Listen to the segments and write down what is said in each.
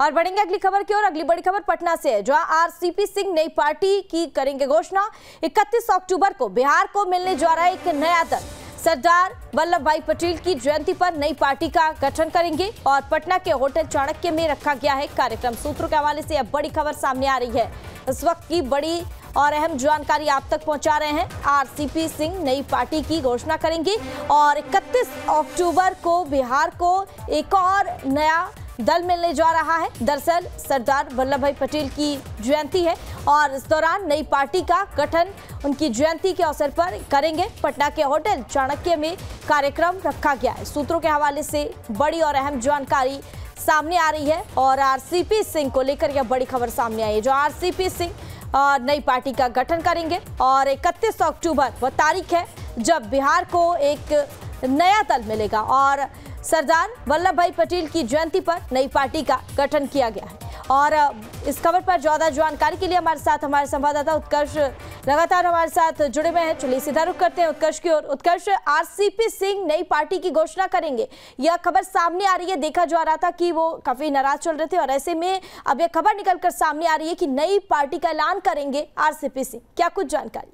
और बढ़ेंगे अगली खबर की ओर। अगली बड़ी खबर पटना से है, जहां आरसीपी सिंह नई पार्टी की करेंगे घोषणा। 31 अक्टूबर को बिहार को मिलने जा रहा है एक नया दल। सरदार वल्लभ भाई पटेल की जयंती पर नई पार्टी का गठन करेंगे और पटना के होटल चाणक्य में रखा गया है कार्यक्रम। सूत्रों के हवाले से अब बड़ी खबर सामने आ रही है। इस वक्त की बड़ी और अहम जानकारी आप तक पहुंचा रहे हैं। आरसीपी सिंह नई पार्टी की घोषणा करेंगे और 31 अक्टूबर को बिहार को एक और नया दल मिलने जा रहा है। दरअसल सरदार वल्लभ भाई पटेल की जयंती है और इस दौरान नई पार्टी का गठन उनकी जयंती के अवसर पर करेंगे। पटना के होटल चाणक्य में कार्यक्रम रखा गया है। सूत्रों के हवाले से बड़ी और अहम जानकारी सामने आ रही है और आरसीपी सिंह को लेकर यह बड़ी खबर सामने आई है, जो आरसीपी सिंह नई पार्टी का गठन करेंगे और 31 अक्टूबर वह तारीख है जब बिहार को एक नया दल मिलेगा और सरदार वल्लभ भाई पटेल की जयंती पर नई पार्टी का गठन किया गया है। और इस खबर पर ज्यादा जानकारी के लिए हमारे साथ हमारे संवाददाता उत्कर्ष लगातार हमारे साथ जुड़े हुए हैं। चलिए सीधा रुख करते हैं उत्कर्ष की ओर। उत्कर्ष, आरसीपी सिंह नई पार्टी की घोषणा करेंगे, यह खबर सामने आ रही है। देखा जा रहा था कि वो काफी नाराज चल रहे थे और ऐसे में अब यह खबर निकलकर सामने आ रही है कि नई पार्टी का ऐलान करेंगे आरसीपी सिंह। क्या कुछ जानकारी?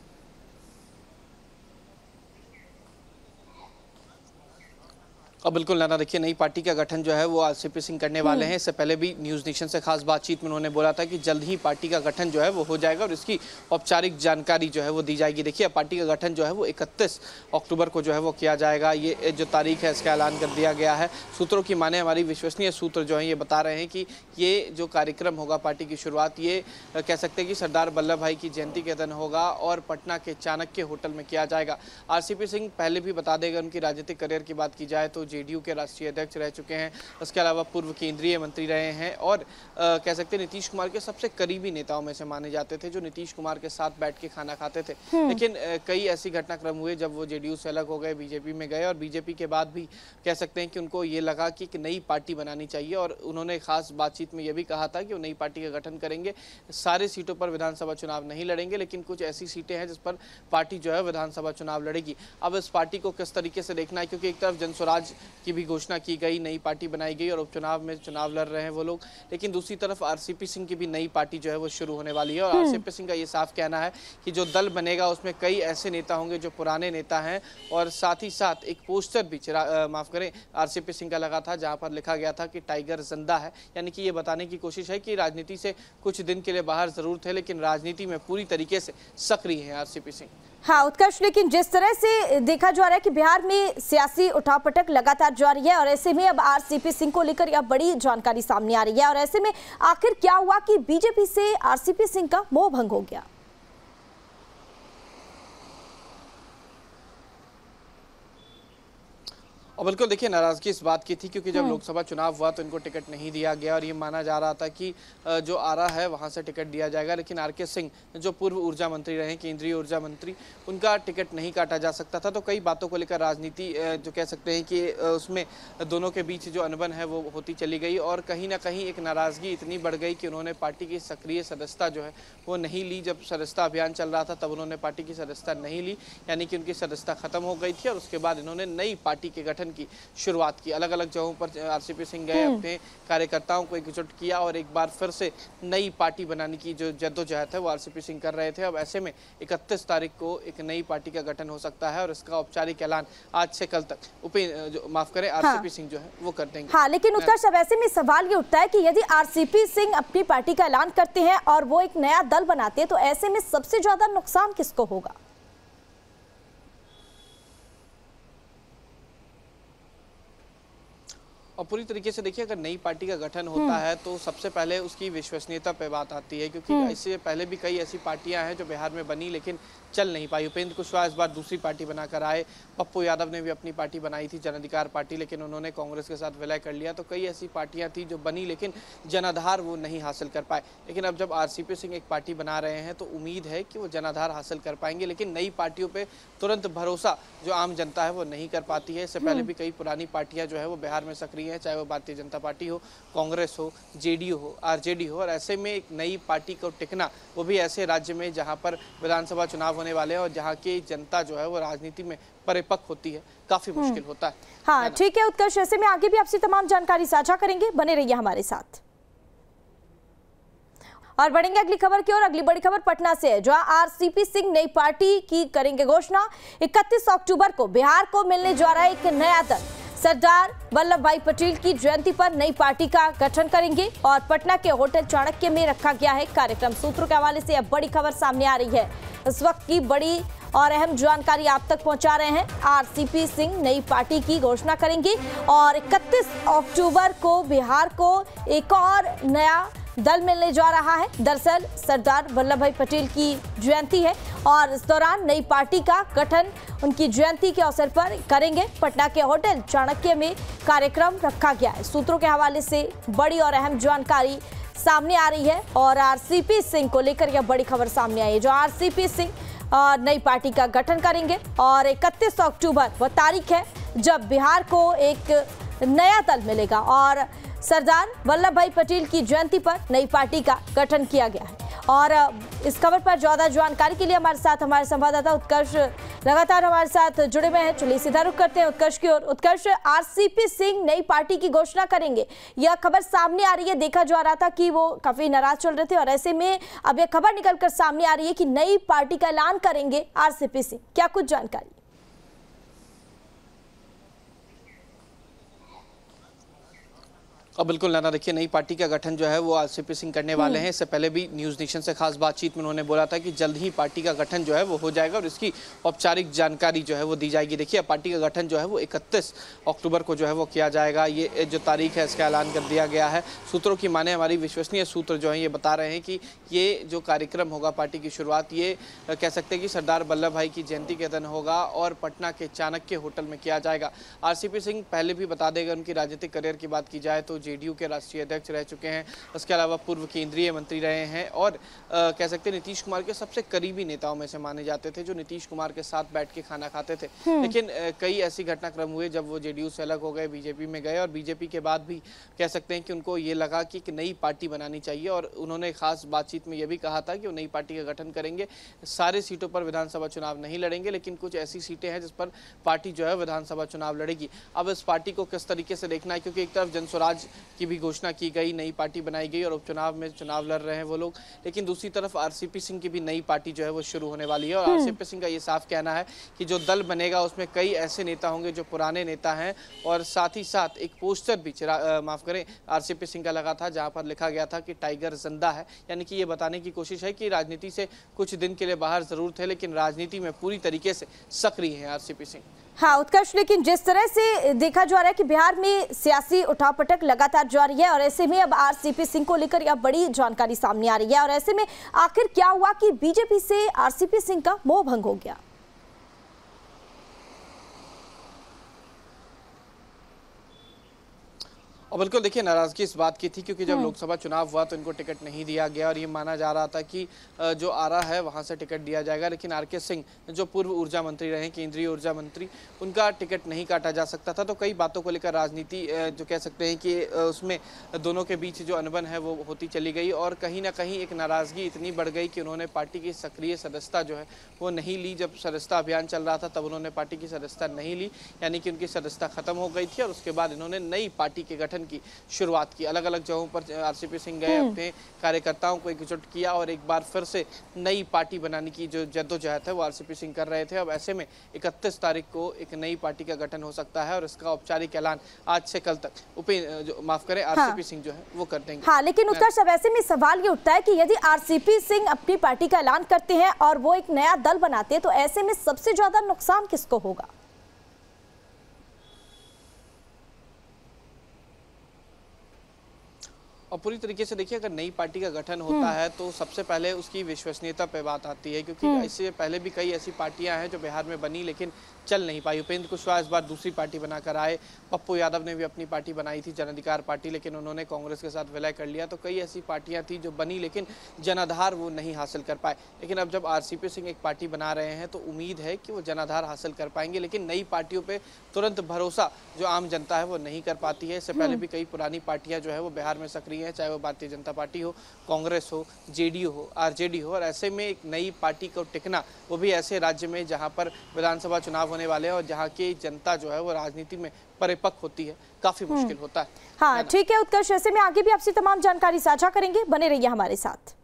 अब बिल्कुल नाना, देखिए नई पार्टी का गठन जो है वो आरसीपी सिंह करने वाले हैं। इससे पहले भी न्यूज़ नेशन से खास बातचीत में उन्होंने बोला था कि जल्द ही पार्टी का गठन जो है वो हो जाएगा और इसकी औपचारिक जानकारी जो है वो दी जाएगी। देखिए पार्टी का गठन जो है वो 31 अक्टूबर को जो है वो किया जाएगा। ये जो तारीख है इसका ऐलान कर दिया गया है। सूत्रों की माने, हमारी विश्वसनीय सूत्र जो है ये बता रहे हैं कि ये जो कार्यक्रम होगा पार्टी की शुरुआत, ये कह सकते हैं कि सरदार वल्लभ भाई की जयंती के दिन होगा और पटना के चाणक्य होटल में किया जाएगा। आरसीपी सिंह पहले भी बता देगा, उनकी राजनीतिक करियर की बात की जाए तो जेडीयू के राष्ट्रीय अध्यक्ष रह चुके हैं। उसके अलावा पूर्व केंद्रीय मंत्री रहे हैं और कह सकते हैं नीतीश कुमार के सबसे करीबी नेताओं में से माने जाते थे, जो नीतीश कुमार के साथ बैठ के खाना खाते थे। लेकिन कई ऐसी घटनाक्रम हुए जब वो जेडीयू से अलग हो गए, बीजेपी में गए और बीजेपी के बाद भी कह सकते हैं कि उनको ये लगा कि एक नई पार्टी बनानी चाहिए और उन्होंने खास बातचीत में यह भी कहा था कि वो नई पार्टी का गठन करेंगे। सारी सीटों पर विधानसभा चुनाव नहीं लड़ेंगे, लेकिन कुछ ऐसी सीटें हैं जिस पर पार्टी जो है विधानसभा चुनाव लड़ेगी। अब इस पार्टी को किस तरीके से देखना है, क्योंकि एक तरफ जनस्वराज की भी घोषणा की गई, नई पार्टी बनाई गई और उपचुनाव में चुनाव लड़ रहे हैं वो लोग, लेकिन दूसरी तरफ आरसीपी सिंह की भी नई पार्टी जो है वो शुरू होने वाली है। और आरसीपी सिंह का ये साफ कहना है कि जो दल बनेगा उसमें कई ऐसे नेता होंगे जो पुराने नेता हैं और साथ ही साथ एक पोस्टर भी माफ करें आरसीपी सिंह का लगा था जहां पर लिखा गया था कि टाइगर जिंदा है। यानी कि ये बताने की कोशिश है कि राजनीति से कुछ दिन के लिए बाहर जरूर थे, लेकिन राजनीति में पूरी तरीके से सक्रिय है आरसीपी सिंह। हाँ उत्कर्ष, लेकिन जिस तरह से देखा जा रहा है कि बिहार में सियासी उठापटक लगातार जारी है और ऐसे में अब आरसीपी सिंह को लेकर यह बड़ी जानकारी सामने आ रही है और ऐसे में आखिर क्या हुआ कि बीजेपी से आरसीपी सिंह का मोह भंग हो गया? और बिल्कुल देखिए नाराजगी इस बात की थी क्योंकि जब लोकसभा चुनाव हुआ तो इनको टिकट नहीं दिया गया और ये माना जा रहा था कि जो आरा है वहां से टिकट दिया जाएगा, लेकिन आरके सिंह जो पूर्व ऊर्जा मंत्री रहे, केंद्रीय ऊर्जा मंत्री, उनका टिकट नहीं काटा जा सकता था। तो कई बातों को लेकर राजनीति जो कह सकते हैं कि उसमें दोनों के बीच जो अनबन है वो होती चली गई और कहीं ना कहीं एक नाराजगी इतनी बढ़ गई कि उन्होंने पार्टी की सक्रिय सदस्यता जो है वो नहीं ली। जब सदस्यता अभियान चल रहा था तब उन्होंने पार्टी की सदस्यता नहीं ली, यानी कि उनकी सदस्यता खत्म हो गई थी और उसके बाद इन्होंने नई पार्टी के गठन की शुरुआत की। अलग अलग जगहों पर आरसीपी सिंह गए, अपने कार्यकर्ताओं को एकजुट किया और एक बार फिर से नई पार्टी बनाने की जो जद्दोजहद है वो आरसीपी सिंह कर रहे थे। अब ऐसे में 31 तारीख को एक नई पार्टी का गठन हो सकता है और इसका औपचारिक ऐलान आज से कल तक माफ करें आरसीपी सिंह जो है वो कर देंगे। हाँ, लेकिन उत्कर्ष अब ऐसे में सवाल ये उठता है कि यदि आरसीपी सिंह अपनी पार्टी का ऐलान करते हैं और वो एक नया दल बनाते हैं तो ऐसे में सबसे ज्यादा नुकसान किसको होगा? और पूरी तरीके से देखिए अगर नई पार्टी का गठन होता है तो सबसे पहले उसकी विश्वसनीयता पे बात आती है, क्योंकि इससे पहले भी कई ऐसी पार्टियां हैं जो बिहार में बनी लेकिन चल नहीं पाई। उपेंद्र कुशवाहा इस बार दूसरी पार्टी बनाकर आए, पप्पू यादव ने भी अपनी पार्टी बनाई थी जन अधिकार पार्टी, लेकिन उन्होंने कांग्रेस के साथ विलय कर लिया। तो कई ऐसी पार्टियां थी जो बनी लेकिन जनाधार वो नहीं हासिल कर पाए। लेकिन अब जब आरसीपी सिंह एक पार्टी बना रहे हैं तो उम्मीद है कि वो जनाधार हासिल कर पाएंगे, लेकिन नई पार्टियों पर तुरंत भरोसा जो आम जनता है वो नहीं कर पाती है। इससे पहले भी कई पुरानी पार्टियां जो है वो बिहार में सक्रिय है, चाहे वो भारतीय जनता पार्टी हो, कांग्रेस हो, जेडीयू हो, आरजेडी हो। और ऐसे में एक नई पार्टी को टिकना, वो भी ऐसे राज्य में जहां पर विधानसभा चुनाव होने वाले हैं और जहां की जनता जो है वो राजनीति में परिपक्व होती है, काफी मुश्किल होता है। हाँ ठीक है उत्कर्ष, ऐसे में आगे भी आपसे तमाम जानकारी साझा करेंगे, बने रहिए हमारे साथ। और बढ़ेंगे अगली खबर की ओर। अगली बड़ी खबर पटना से है, जहां आरसीपी सिंह नई पार्टी की करेंगे घोषणा। 31 अक्टूबर को बिहार को मिलने जा रहा है एक नया दल। सरदार वल्लभ भाई पटेल की जयंती पर नई पार्टी का गठन करेंगे और पटना के होटल चाणक्य में रखा गया है कार्यक्रम। सूत्रों के हवाले से अब बड़ी खबर सामने आ रही है। इस वक्त की बड़ी और अहम जानकारी आप तक पहुंचा रहे हैं। आरसीपी सिंह नई पार्टी की घोषणा करेंगे और 31 अक्टूबर को बिहार को एक और नया दल मिलने जा रहा है। दरअसल सरदार वल्लभ भाई पटेल की जयंती है और इस दौरान नई पार्टी का गठन उनकी जयंती के अवसर पर करेंगे। पटना के होटल चाणक्य में कार्यक्रम रखा गया है। सूत्रों के हवाले से बड़ी और अहम जानकारी सामने आ रही है और आरसीपी सिंह को लेकर यह बड़ी खबर सामने आई है, जो आरसीपी सिंह नई पार्टी का गठन करेंगे और 31 अक्टूबर वह तारीख है जब बिहार को एक नया दल मिलेगा और सरदार वल्लभ भाई पटेल की जयंती पर नई पार्टी का गठन किया गया है। और इस खबर पर ज्यादा जानकारी के लिए हमारे साथ हमारे संवाददाता उत्कर्ष लगातार हमारे साथ जुड़े हुए हैं। चलिए सीधा रुख करते हैं उत्कर्ष की ओर। उत्कर्ष, आरसीपी सिंह नई पार्टी की घोषणा करेंगे, यह खबर सामने आ रही है। देखा जा रहा था कि वो काफी नाराज चल रहे थे और ऐसे में अब यह खबर निकलकर सामने आ रही है कि नई पार्टी का ऐलान करेंगे आरसीपी सिंह। क्या कुछ जानकारी? और बिल्कुल नाना, देखिए नई पार्टी का गठन जो है वो आरसीपी सिंह करने वाले हैं। इससे पहले भी न्यूज़ नेशन से खास बातचीत में उन्होंने बोला था कि जल्द ही पार्टी का गठन जो है वो हो जाएगा और इसकी औपचारिक जानकारी जो है वो दी जाएगी। देखिए पार्टी का गठन जो है वो 31 अक्टूबर को जो है वो किया जाएगा। ये जो तारीख है इसका ऐलान कर दिया गया है। सूत्रों की माने, हमारी विश्वसनीय सूत्र जो है ये बता रहे हैं कि ये जो कार्यक्रम होगा पार्टी की शुरुआत, ये कह सकते हैं कि सरदार वल्लभ भाई की जयंती के दिन होगा और पटना के चाणक्य होटल में किया जाएगा। आरसीपी सिंह पहले भी बता देगा, उनकी राजनीतिक करियर की बात की जाए तो जेडीयू के राष्ट्रीय अध्यक्ष रह चुके हैं। उसके अलावा पूर्व केंद्रीय मंत्री रहे हैं और कह सकते हैं नीतीश कुमार के सबसे करीबी नेताओं में से माने जाते थे, जो नीतीश कुमार के साथ बैठ के खाना खाते थे। लेकिन कई ऐसी घटनाक्रम हुए जब वो जेडीयू से अलग हो गए, बीजेपी में गए और बीजेपी के बाद भी कह सकते हैं कि उनको ये लगा कि एक नई पार्टी बनानी चाहिए और उन्होंने खास बातचीत में यह भी कहा था कि वो नई पार्टी का गठन करेंगे। सारे सीटों पर विधानसभा चुनाव नहीं लड़ेंगे, लेकिन कुछ ऐसी सीटें हैं जिस पर पार्टी जो है विधानसभा चुनाव लड़ेगी। अब इस पार्टी को किस तरीके से देखना है, क्योंकि एक तरफ जनस्वराज की भी घोषणा की गई, नई पार्टी बनाई गई और उपचुनाव में चुनाव लड़ रहे हैं वो लोग, लेकिन दूसरी तरफ आरसीपी सिंह की भी नई पार्टी जो है वो शुरू होने वाली है। और आरसीपी सिंह का ये साफ कहना है कि जो दल बनेगा उसमें कई ऐसे नेता होंगे जो पुराने नेता हैं और साथ ही साथ एक पोस्टर भी माफ करें आरसीपी सिंह का लगा था जहां पर लिखा गया था कि टाइगर जिंदा है। यानी कि ये बताने की कोशिश है कि राजनीति से कुछ दिन के लिए बाहर जरूर थे, लेकिन राजनीति में पूरी तरीके से सक्रिय है आरसीपी सिंह। हाँ उत्कर्ष, लेकिन जिस तरह से देखा जा रहा है कि बिहार में सियासी उठापटक लगातार जारी है और ऐसे में अब आरसीपी सिंह को लेकर यह बड़ी जानकारी सामने आ रही है और ऐसे में आखिर क्या हुआ कि बीजेपी से आरसीपी सिंह का मोह भंग हो गया? और बिल्कुल देखिए नाराजगी इस बात की थी क्योंकि जब लोकसभा चुनाव हुआ तो इनको टिकट नहीं दिया गया और ये माना जा रहा था कि जो आरा है वहां से टिकट दिया जाएगा, लेकिन आरके सिंह जो पूर्व ऊर्जा मंत्री रहे, केंद्रीय ऊर्जा मंत्री, उनका टिकट नहीं काटा जा सकता था। तो कई बातों को लेकर राजनीति जो कह सकते हैं कि उसमें दोनों के बीच जो अनबन है वो होती चली गई और कहीं ना कहीं एक नाराजगी इतनी बढ़ गई कि उन्होंने पार्टी की सक्रिय सदस्यता जो है वो नहीं ली। जब सदस्यता अभियान चल रहा था तब उन्होंने पार्टी की सदस्यता नहीं ली, यानी कि उनकी सदस्यता खत्म हो गई थी और उसके बाद इन्होंने नई पार्टी के गठन की शुरुआत की। अलग अलग जगहों पर आरसीपी सिंह गए, अपने कार्यकर्ताओं को एकजुट किया और एक बार फिर से नई पार्टी बनाने की जो जद्दोजहद है वो आरसीपी सिंह कर रहे थे। अब ऐसे में 31 तारीख को एक नई पार्टी का गठन हो सकता है और इसका औपचारिक ऐलान आज से कल तक माफ करें आरसीपी सिंह जो है वो कर देंगे। हाँ, लेकिन उत्कर्ष अब ऐसे में सवाल ये उठता है कि यदि आरसीपी सिंह अपनी पार्टी का ऐलान करते हैं और वो एक नया दल बनाते हैं तो ऐसे में सबसे ज्यादा नुकसान किसको होगा? और पूरी तरीके से देखिए अगर नई पार्टी का गठन होता है तो सबसे पहले उसकी विश्वसनीयता पे बात आती है, क्योंकि इससे पहले भी कई ऐसी पार्टियां हैं जो बिहार में बनी लेकिन चल नहीं पाई। उपेंद्र कुशवाहा इस बार दूसरी पार्टी बनाकर आए, पप्पू यादव ने भी अपनी पार्टी बनाई थी जन अधिकार पार्टी, लेकिन उन्होंने कांग्रेस के साथ विलय कर लिया। तो कई ऐसी पार्टियां थी जो बनी लेकिन जनाधार वो नहीं हासिल कर पाए। लेकिन अब जब आरसीपी सिंह एक पार्टी बना रहे हैं तो उम्मीद है कि वो जनाधार हासिल कर पाएंगे, लेकिन नई पार्टियों पर तुरंत भरोसा जो आम जनता है वो नहीं कर पाती है। इससे पहले भी कई पुरानी पार्टियां जो है वो बिहार में सक्रिय है, चाहे वो भारतीय जनता पार्टी हो, कांग्रेस हो, जेडीयू हो, आरजेडी हो। और ऐसे में एक नई पार्टी को टिकना, वो भी ऐसे राज्य में जहां पर विधानसभा चुनाव होने वाले हैं और जहां की जनता जो है वो राजनीति में परिपक्व होती है, काफी मुश्किल होता है। हाँ ठीक है उत्कर्ष, ऐसे में आगे भी आपसे तमाम जानकारी साझा करेंगे, बने रहिए हमारे साथ।